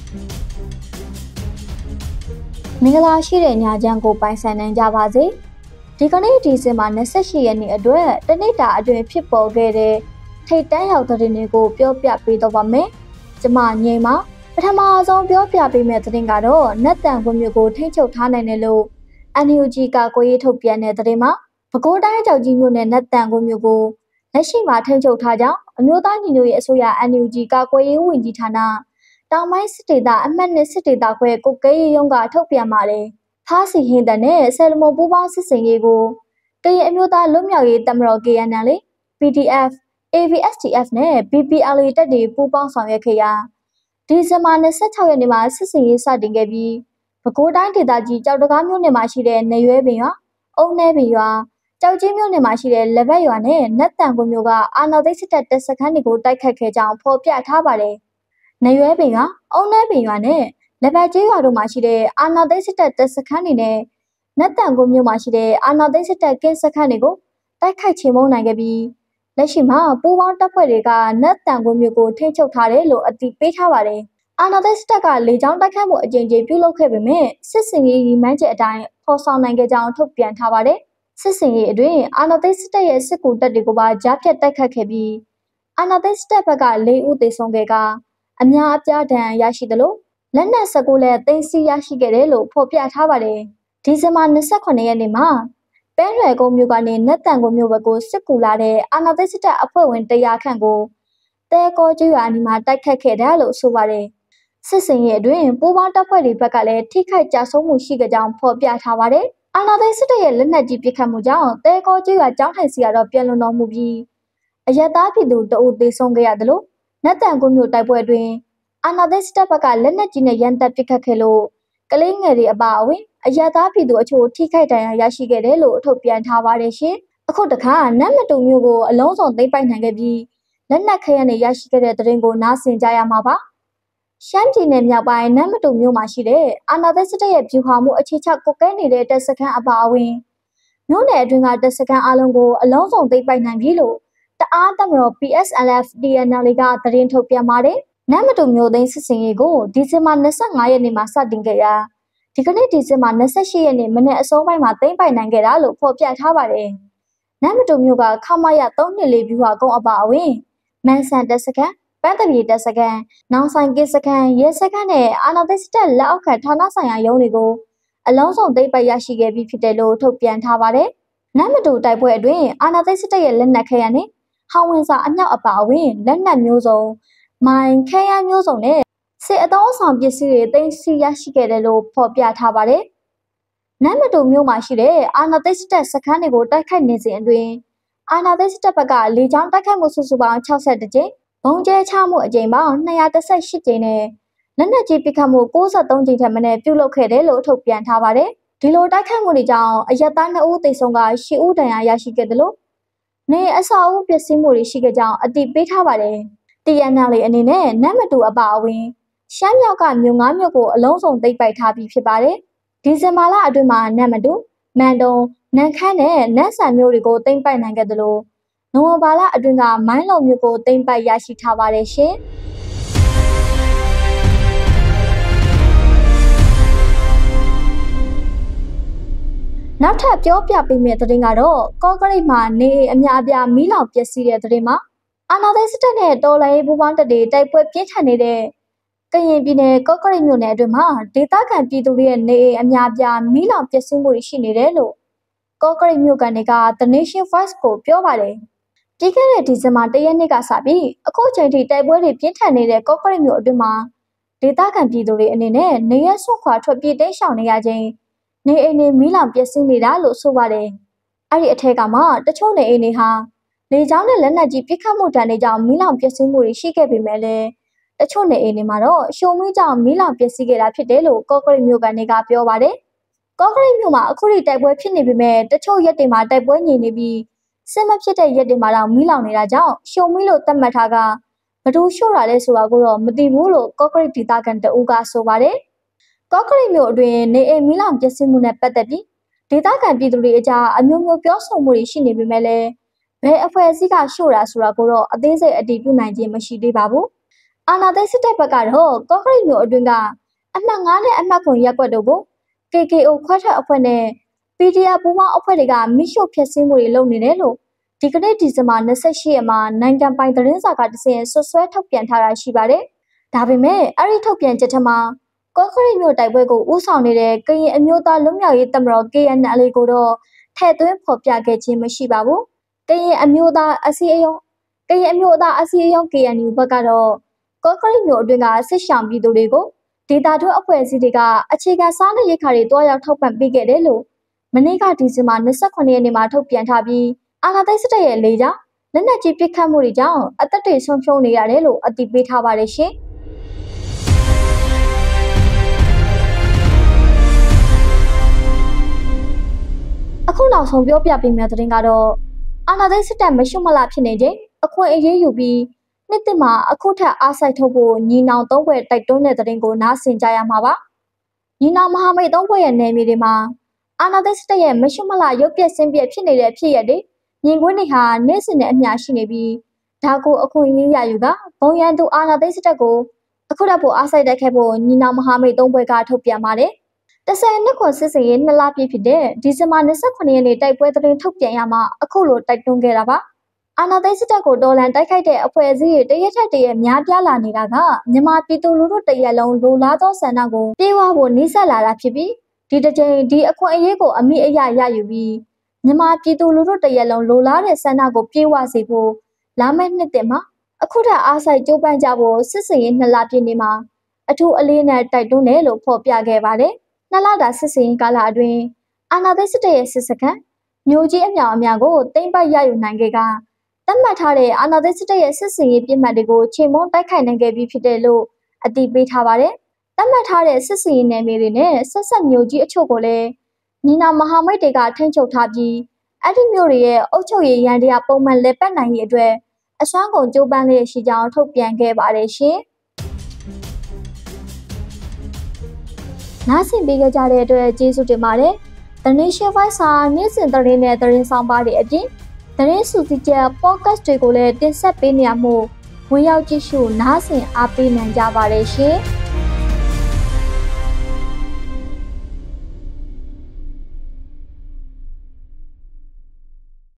မင်္ဂလာရှိတဲ့ညချမ်းကိုပိုင်ဆိုင်နိုင်ကြပါစေဒီကနေ့ဒီဇင်ဘာ28ရက်နေ့အတွက်တနေ့တာအတွင်းဖြစ်ပေါ်ခဲ့တဲ့ထိတ်တန့်ရောက်တဲ့တွေကိုပြောပြပေးတော့ပါမယ်ကျမငိမ့်မှာပထမဆုံးပြောပြပေးမယ့်သတင်းကတော့နတ်တန်ကွမျိုးကိုထိန်းချုပ်ထားနိုင်တယ်လို့ NUG ကကိုရေးထုတ်ပြန်တဲ့သတင်းမှာပဲခူးတိုင်းကြောက်ကြီးမြို့နယ်နတ်တန်ကွမျိုးကိုလက်ရှိမှာထိန်းချုပ်ထားကြောင်းအမျိုးသားညီညွတ်ရေးအစိုးရ NUG ကကိုရေးဝန်ကြီးဌာနတောင်ပိုင်းစစ်ဒေသအမှတ်2စစ်ဒေသခွဲကုတ်ကဲရေးရုံးကထုတ်ပြန်ပါတယ်။ဖားစီဟင်းတန်နဲ့ဆယ်လမုံပူးပေါင်းစစ်စင်ရေးကိုကရင်အမျိုးသားလွတ်မြောက်ရေးတပ်မတော် KNL, PDF, ABSDF နဲ့ BPLA တပ်တွေပူးပေါင်းဆောင်ရွက်ခဲ့ရာဒီဇင်ဘာ26ရက်နေ့မှာစစ်စင်ရေးစတင်ခဲ့ပြီးပဲခူးတိုင်းဒေသကြီးကြောက်တကားမြို့နယ်မှာရှိတဲ့နေရွဲပင်ရွာ၊အုံနဲပင်ရွာကြောက်ကြီးမြို့နယ်မှာရှိတဲ့လက်ဘက်ရွာနဲ့နတ်တန်ကွမျိုးကအာဏာသိမ်းစစ်တပ်စခန်းတွေကိုတိုက်ခတ်ခဲ့ကြောင်းဖော်ပြထားပါတယ်။နေရွဲပင်ရွာ၊အုံနဲပင်ရွာနဲ့လက်ဘက်ကျေးရွာတို့မှာရှိတဲ့အာဏာသိမ်းစစ်တပ်စခန်းတွေနဲ့နတ်တန်ကွမျိုးမှာရှိတဲ့အာဏာသိမ်းစစ်တပ်ကင်းစခန်းတွေကိုတိုက်ခိုက်ချေမှုန်းနိုင်ခဲ့ပြီးလက်ရှိမှာပူးပေါင်းတပ်ဖွဲ့တွေကနတ်တန်ကွမျိုးကိုထိန်းချုပ်ထားတယ်လို့အတည်ပြုထားပါတယ်။အာဏာသိမ်းစစ်တပ်ကလေကြောင်းတိုက်ခိုက်မှုအကြိမ်ကြိမ်ပြုလုပ်ခဲ့ပေမဲ့စစ်စင်ရေးရည်မှန်းချက်အတိုင်းဖော်ဆောင်နိုင်ခဲ့ကြောင်းထုတ်ပြန်ထားပါတယ်။စစ်စင်ရေးအတွင်းအာဏာသိမ်းစစ်တပ်ရဲ့စစ်ကူတပ်တွေကိုပါကြားဖြတ်တိုက်ခတ်ခဲ့ပြီးအာဏာသိမ်းစစ်တပ်ဘက်က4ဦးသေဆုံးခဲ့ကအများအပြားဒဏ်ရာရရှိသလိုလက်နက်19လက်သိမ်းဆည်းရရှိခဲ့တယ်လို့ဖော်ပြထားပါတယ်။ဒီဇင်ဘာ28ရက်နေ့မှာပဲရွယ်ကုန်းမြို့ကနေနတ်တန်ကွမျိုးဘက်ကိုစစ်ကူလာတဲ့အာဏာသိမ်းစစ်တပ်အဖွဲ့ဝင်100ခန့်ကိုတဲကောကျွော်အနီးမှာတိုက်ခတ်ခဲ့တယ်လို့ဆိုပါတယ်။စစ်စင်ရေးအတွင်းပူးပေါင်းတပ်ဖွဲ့တွေဘက်ကလည်းထိခိုက်ကြဆုံးမှုရှိကြကြောင်းဖော်ပြထားပါတယ်။အာဏာသိမ်းစစ်တပ်ရဲ့လက်နက်ကြီးပစ်ခတ်မှုကြောင့်တဲကောကျွော်ကျောင်းထိုင်စီကတော့ပြန်လွန်တော်မူပြီးအရက်သားပြည်သူတအုပ်သေဆုံးခဲ့ရတယ်လို့နတ်တန်ကွမျိုးတိုက်ပွဲအတွင်းအာဏာသိမ်းစစ်တပ်ဘက်ကလက်နက်ကြီးနဲ့ရန်တပ်ပစ်ခတ်ခဲ့လို့ကလေးငယ်တွေအပါအဝင်အရက်သားပြည်သူအချို့ထိခိုက်ဒဏ်ရာရရှိခဲ့တယ်လို့ထုတ်ပြန်ထားပါတယ်ရှင်။အခုတခါနတ်မတူမျိုးကိုအလုံးစုံသိမ်းပိုက်နိုင်ခဲ့ပြီးလက်နက်ခဲယမ်းတွေရရှိခဲ့တဲ့သတင်းကိုနားဆင်ကြရမှာပါ။ရှမ်းပြည်နယ်မြောက်ပိုင်းနတ်မတူမျိုးမှာရှိတဲ့အာဏာသိမ်းစစ်တပ်ရဲ့ဗျူဟာမှုအခြေချကုတ်ကဲနေတဲ့တပ်စခန်းအပါအဝင်မြို့နယ်အတွင်းကတပ်စခန်းအလုံးကိုအလုံးစုံသိမ်းပိုက်နိုင်ပြီလို့တအားတပ်မတော် PSLF TNL ကသတင်းထုတ်ပြန်ပါတယ်။နတ်မတူမျိုးသိန်းစစ်စင်ရေးကိုဒီဇင်ဘာ25ရက်နေ့မှာစတင်ခဲ့ရာဒီကနေ့ဒီဇင်ဘာ28ရက်နေ့မနေ့အစောပိုင်းမှာသိမ်းပိုက်နိုင်ခဲ့တာလို့ဖော်ပြထားပါတယ်။နတ်မတူမျိုးကခမာရ324ဗျူဟာကုန်းအပါအဝင်မန်ဆန်တပ်စခန်းပန်းတပြေတပ်စခန်းနောင်ဆိုင်ကင်းစခန်းရဲစခန်းနဲ့အာဏာသိမ်းစစ်တပ်လက်အောက်ခံဌာနဆိုင်ရာရုံးတွေကိုအလုံးစုံသိမ်းပိုက်ရရှိခဲ့ပြီးဖြစ်တယ်လို့ထုတ်ပြန်ထားပါတယ်။နတ်မတူတိုက်ပွဲအတွင်းအာဏာသိမ်းစစ်တပ်ရဲ့လက်နက်ခဲယမ်းနဲ့ဟောင်ဝင်စာအမြောက်အပါအဝင်လက်နက်မျိုးစုံမိုင်ခဲယမ်းမျိုးစုံနဲ့စစ်အသောအဆောင်ပစ္စည်းတွေသိမ်းဆည်းရရှိခဲ့တယ်လို့ဖော်ပြထားပါတယ်။နတ်မတူမျိုးမှာရှိတဲ့အာဏာသိမ်းစစ်တပ်စခန်းတွေကိုတိုက်ခိုက်နေစဉ်အတွင်းအာဏာသိမ်းစစ်တပ်ဘက်ကလေကြောင်းတိုက်ခိုက်မှုစုစုပေါင်း62ကြိမ်ဘုံကျဲချမှုအကြိမ်ပေါင်း218ကြိမ်နဲ့လက်နက်ကြီးပစ်ခတ်မှု63ကြိမ်ထက်မနည်းပြုလုပ်ခဲ့တယ်လို့ထုတ်ပြန်ထားပါတယ်။ဒီလိုတိုက်ခိုက်မှုတွေကြောင့်အရက်သား2ဦးသေဆုံးက10ဦးဒဏ်ရာရရှိခဲ့တယ်လို့နေအဆောက်အဦပျက်စီးမှုတွေရှိခဲ့ကြောင်းအတည်ပြုထားပါတယ်။ TNL အနေနဲ့နတ်မတူအပါအဝင်ရှမ်းမြောက်ကမြို့9မြို့ကိုအလုံးစုံသိမ်းပိုက်ထားပြီးဖြစ်ပါတယ်။ဒီဇင်ဘာလအတွင်းမှာနတ်မတူမန်တုံနန်းခမ်းနဲ့နန်းဆန်မြို့တွေကိုသိမ်းပိုက်နိုင်ခဲ့တယ်လို့နိုဝင်ဘာလအတွင်းကမိုင်းလုံမြို့ကိုသိမ်းပိုက်ရရှိထားပါတယ်ရှင်။နောက်ထပ်ပြောပြပေးမယ့်သတင်းကတော့ကော့ကရိတ်မှာနေအများအပြားမီးလောင်ပျက်စီးတဲ့သတင်းမှာအာဏာသိမ်းစစ်တပ်နဲ့တော်လှန်ရေးပူးပေါင်းတပ်တွေတိုက်ပွဲပြင်းထန်နေတဲ့ကရင်ပြည်နယ်ကော့ကရိတ်မြို့နယ်အတွင်းမှာဒေသခံပြည်သူတွေရဲ့နေအများအပြားမီးလောင်ပျက်စီးမှုတွေရှိနေတယ်လို့ကော့ကရိတ်မြို့ကန်တွေက The Nation Voice ကိုပြောပါတယ်။ပြီးခဲ့တဲ့ဒီဇင်ဘာ1ရက်နေ့ကစပြီးအခုချိန်ထိတိုက်ပွဲတွေပြင်းထန်နေတဲ့ကော့ကရိတ်မြို့အတွင်းမှာဒေသခံပြည်သူတွေအနေနဲ့နေရဆွန့်ခွာထွက်ပြေးတိမ်းရှောင်နေရခြင်းနေအိမ်တွေမီးလောင်ပျက်စီးနေတာလို့ဆိုပါတယ်။အဲ့ဒီအထက်ကမှတချို့နေအိမ်တွေဟာလေကြောင်းနဲ့လက်နက်ကြီးပစ်ခတ်မှုတန်တွေကြောင့်မီးလောင်ပျက်စီးမှုတွေရှိခဲ့ပေမဲ့လည်းတချို့နေအိမ်တွေမှာတော့ရှုံမီးကြောင့်မီးလောင်ပျက်စီးခဲ့တာဖြစ်တယ်လို့ကော့ကရိတ်မြို့ကန်တွေကပြောပါတယ်။ကော့ကရိတ်မြို့မှာအခုထိတိုက်ပွဲဖြစ်နေပေမဲ့တချို့ရက်တွေမှာတိုက်ပွဲငြိမ်နေပြီးစစ်မဖြစ်တဲ့ရက်တွေမှာတော့မီးလောင်နေတာကြောင့်ရှုံမီးလို့သတ်မှတ်ထားကဘယ်သူရှို့တာလဲဆိုတာကိုတော့မသိဘူးလို့ကော့ကရိတ်ဒေသခံတအူးကဆိုပါတယ်။ကော့ကရိတ်မြို့အတွင်းနေအိမ်မီးလောင်ပျက်စီးမှုနဲ့ပတ်သက်ပြီးဒေသခံပြည်သူတွေအကြားအမျိုးမျိုးပြောဆိုမှုတွေရှိနေပေမဲ့လည်းဘယ်အဖွဲ့အစည်းကရှို့တာဆိုတာကိုတော့အသေးစိတ်အတည်ပြုနိုင်ခြင်းမရှိသေးပါဘူး။အာဏာသိမ်းစစ်တပ်ဘက်ကတော့ကော့ကရိတ်မြို့အတွင်းကအမှတ်9နဲ့အမှတ်9ရပ်ကွက်တို့ကို KKO ခွဲထွက်အဖွဲ့နဲ့ PDF ပူးပေါင်းအဖွဲ့တွေကမိရှုဖျက်ဆီးမှုတွေလုပ်နေတယ်လို့ဒီကနေ့ဒီဇင်ဘာ28ရက်မှာနိုင်ငံပိုင်သတင်းစာကတဆင့်ဆွဆွဲထုတ်ပြန်ထားတာရှိပါတယ်။ဒါပေမဲ့အဲ့ဒီထုတ်ပြန်ချက်ထမှာကော့ကရိတ်မြို့တိုက်ပွဲကိုဦးဆောင်နေတဲ့ကရင်အမျိုးသားလွတ်မြောက်ရေးတပ်မတော် KNL ကိုတော့ထည့်သွင်းဖော်ပြခဲ့ခြင်းမရှိပါဘူး။ကရင်အမျိုးသားအစည်းအရုံး KNU ဘက်ကတော့ကော့ကရိတ်မြို့အတွင်းကစစ်ရှောင်ပြည်သူတွေကိုဒေသတွင်းအဖွဲ့အစည်းတွေကအခြေခံစားနပ်ရိက္ခာတွေတွားရောက်ထောက်ပံ့ပေးခဲ့တယ်လို့မနေ့ကဒီဇင်ဘာ29ရက်နေ့မှာထုတ်ပြန်ထားပြီးအာဏာသိမ်းစစ်တပ်ရဲ့လေကြောင်းလက်နက်ကြီးပစ်ခတ်မှုတွေကြောင့်အသက်တွေဆုံးရှုံးနေရတယ်လို့အသိပေးထားပါတယ်ရှင်။အခုနောက်ဆုံးပြောပြပေးမယ့်သတင်းကတော့အာဏာသိမ်းစစ်တပ်မရှုမလှဖြစ်နေတဲ့အခွင့်အရေးယူပြီးနှစ်တစ်မှာအခုထက်အားစိုက်ထုတ်ဖို့ညီနောင်သုံးဘွဲ့တိုက်တွန်းတဲ့သတင်းကိုနားဆင်ကြရမှာပါ။ညီနောင်မဟာမိတ်သုံးဘွဲ့ရဲ့နယ်မြေတွေမှာအာဏာသိမ်းစစ်တပ်ရဲ့မရှုမလှရုပ်ပြက်ဆင်းပြက်ဖြစ်နေတဲ့ဖြစ်ရပ်တွေမြင်ကွင်းတွေဟာနေ့စဉ်နဲ့အမျှရှိနေပြီးဒါကိုအခွင့်အရေးရယူကဘုံရန်သူအာဏာသိမ်းစစ်တပ်ကိုအခုထပ်ဖို့အားစိုက်တိုက်ခဲ့ဖို့ညီနောင်မဟာမိတ်သုံးဘွဲ့ကထုတ်ပြန်ပါတယ်။10နှစ်ခွန်စစ်စင်ရေး2လပြည့်ဖြစ်တဲ့ဒီဇင်ဘာ29ရက်နေ့တိုက်ပွဲသတင်းထုတ်ပြန်ရမှာအခုလိုတိုက်တွန်းခဲ့တာပါ။အာဏာသိမ်းစစ်တပ်ကိုတော်လှန်တိုက်ခိုက်တဲ့အဖွဲ့အစည်းတွေတရက်ထက်တရက်များပြားလာနေတာကမြန်မာပြည်သူလူထုတရက်လုံးလိုလားသောဆန္ဒကိုပြေဝဖို့နှိစက်လာတာဖြစ်ပြီးဒီတစ်ချိန်ဒီအခွင့်အရေးကိုအမိအယရယူပြီးမြန်မာပြည်သူလူထုတရက်လုံးလိုလားတဲ့ဆန္ဒကိုပြေဝစေဖို့လာမယ့်နှစ်တင်မှာအခုထက်အားစိုက်ကြိုးပမ်းကြဖို့စစ်စင်ရေး2လပြည့်နေ့မှာအထူးအလေးနဲ့တိုက်တွန်းတယ်လို့ဖော်ပြခဲ့ပါတယ်။2လတာစစ်စင်ရေးကာလအတွင်းအာဏာသိမ်းစစ်တပ်ရဲ့စစ်စခန်းမျိုးကြီးအမြောင်အများကိုသိမ်းပိုက်ရယူနိုင်ခဲ့ကသတ်မှတ်ထားတဲ့အာဏာသိမ်းစစ်တပ်ရဲ့စစ်စင်ရေးပြစ်မှတ်တွေကိုချိန်မုံတိုက်ခိုက်နိုင်ခဲ့ပြီးဖြစ်တယ်လို့အတည်ပြုထားပါတယ်။သတ်မှတ်ထားတဲ့စစ်စင်ရေးနယ်မြေတွေနဲ့ဆက်ဆက်မျိုးကြီးအချို့ကိုလည်းညီနောင်မဟာမိတ်တွေကထိန်းချုပ်ထားပြီးအဲ့ဒီမျိုးတွေရဲ့အုပ်ချုပ်ရေးရန်တရားပုံမှန်လက်ပတ်နိုင်ရေးအတွက်အစွမ်းကုန်ကြိုးပမ်းလျက်ရှိကြောင်းထုတ်ပြန်ခဲ့ပါတယ်ရှင်။နားဆင်ပေးကြတဲ့အတွက်ကျေးဇူးတင်ပါတယ်။ The Nation Voice စာနေ့စဉ်သတင်းနဲ့သတင်းဆောင်ပါတွေအပြင်သတင်းစုစည်းချက် podcast တွေကိုလည်းတင်ဆက်ပေးနေရမှုဝင်ရောက်ကြည့်ရှုနားဆင်အားပေးနိုင်ကြပါတယ်ရှင်။